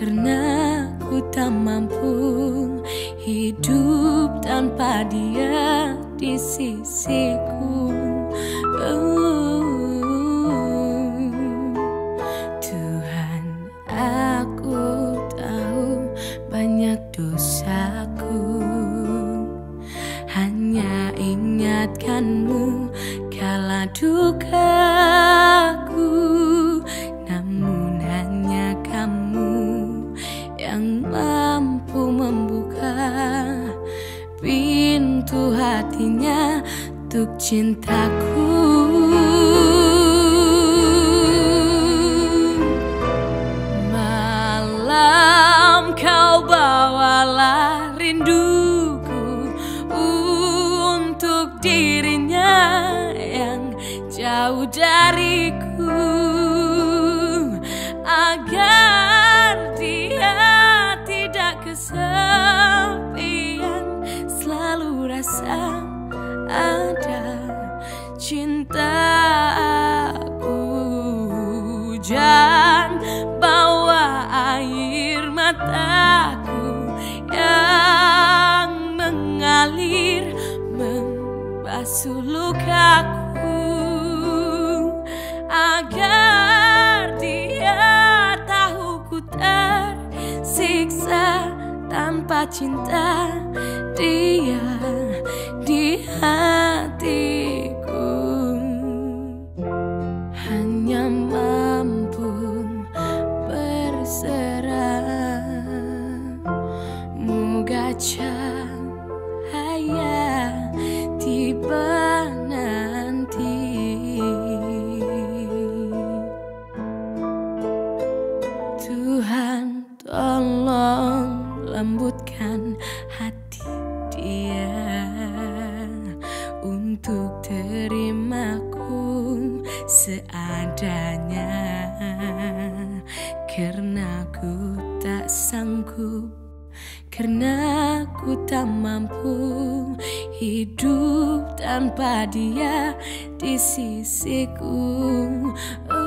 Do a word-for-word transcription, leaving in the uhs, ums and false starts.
karena ku tak mampu hidup tanpa dia di sisiku. Oh, Tuhan, aku tahu banyak dosaku, hanya ingatkanmu kala dukaku. Namun hanya kamu yang mampu membuka pintu hatinya untuk cintaku. Malam kau bawalah rinduku untuk dirinya yang jauh dariku, agar dia tidak kesepian, selalu rasa ada cintaku. Jangan bawa air mataku yang mengalir membasuh lukaku, agar dia tahu ku tersiksa tanpa cinta dia di hatiku. Hanya mampu berserah, moga cahaya tiba nanti. Tuhan, tolong lembutkan hati dia untuk terimaku seadanya, karena ku tak sanggup, karena ku tak mampu hidup tanpa dia di sisiku.